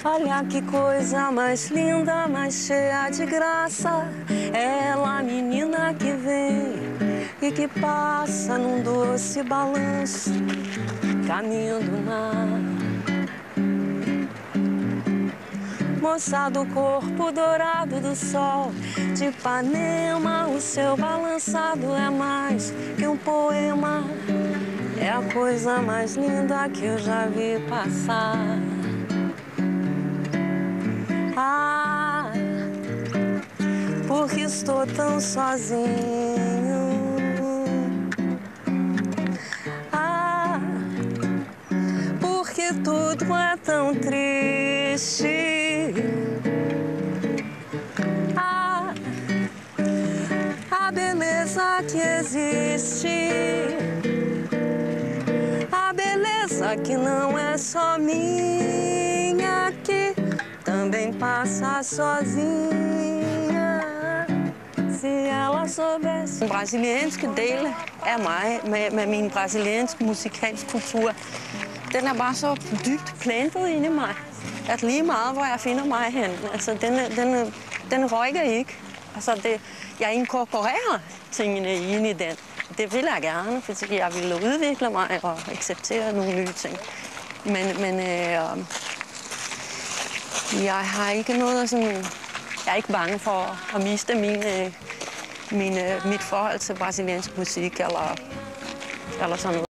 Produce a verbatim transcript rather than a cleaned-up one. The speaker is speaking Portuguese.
Olha que coisa mais linda, mais cheia de graça. Ela, a menina que vem e que passa num doce balanço, caminho do mar. Moça do corpo dourado do sol de Ipanema, o seu balançado é mais que um poema. É a coisa mais linda que eu já vi passar. Ah, porque estou tão sozinho. Ah, porque tudo é tão triste. Ah, a beleza que existe, a beleza que não é só minha, que também passa sozinha. Se ela soubesse. Den brasilianske del af mig, med, med min brasilianske musikalsk kultur, den er bare så dybt plantet inde i mig, at lige meget, hvor jeg finder mig hen, altså, den, den, den rykker ikke. Altså, det, jeg inkorporerer tingene inde i den. Det vil jeg gerne, fordi jeg vil udvikle mig og acceptere nogle nye ting. Men, men øh, jeg har ikke noget sådan... Jeg er ikke bange for at miste min, min, mit forhold til brasiliansk musik eller, eller sådan noget.